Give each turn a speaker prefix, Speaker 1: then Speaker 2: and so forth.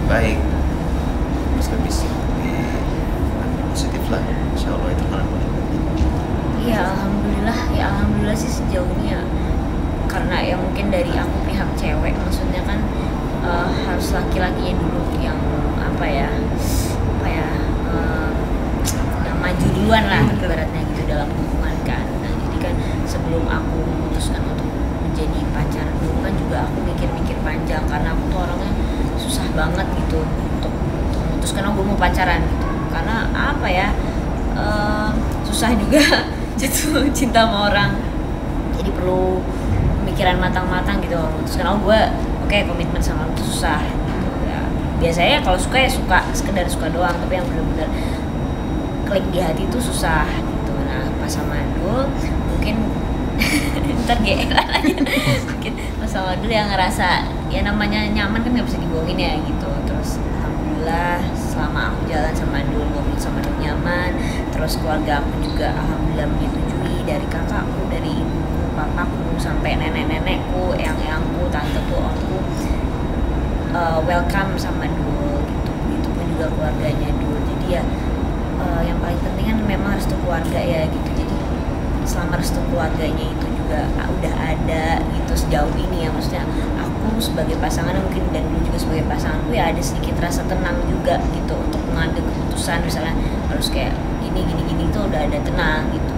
Speaker 1: baik, bisa bisa positif lah, insya Allah itu kan.
Speaker 2: Ya alhamdulillah sih sejauh ini ya, karena ya mungkin dari aku pihak cewek, maksudnya kan harus laki-lakinya dulu yang apa ya yang maju duluan lah ibaratnya gitu dalam hubungan kan. Nah jadi kan sebelum aku memutuskan untuk menjadi pacar dulu kan juga aku mikir-mikir panjang, karena aku tuh orangnya susah banget gitu untuk memutuskan gue mau pacaran gitu, karena apa ya, susah juga jatuh cinta sama orang, jadi perlu pemikiran matang-matang gitu memutuskan gue oke, komitmen sama lu tuh susah gitu ya. Biasanya kalau suka ya suka, sekedar suka doang, tapi yang benar-benar klik di hati itu susah gitu. Nah pas sama Dul mungkin ntar GR aja mungkin pas sama Dul yang ngerasa ya namanya nyaman kan nggak bisa dibohongin ya gitu. Terus alhamdulillah selama aku jalan sama Dul, ngobrol sama Dul nyaman, terus keluarga aku juga alhamdulillah menyetujui, dari kakakku, dari ibuku, papaku, sampai nenek-nenekku, eyang-eyangku, tanteku, omku welcome sama Dul gitu. Itu pun juga keluarganya Dul. Jadi ya yang paling penting kan memang restu keluarga ya gitu. Jadi selama restu keluarganya itu juga udah ada gitu sejauh ini ya, maksudnya aku sebagai pasangan mungkin dan dulu juga sebagai pasanganku ya ada sedikit rasa tenang juga gitu untuk mengambil keputusan, misalnya harus kayak gini tuh udah ada tenang gitu.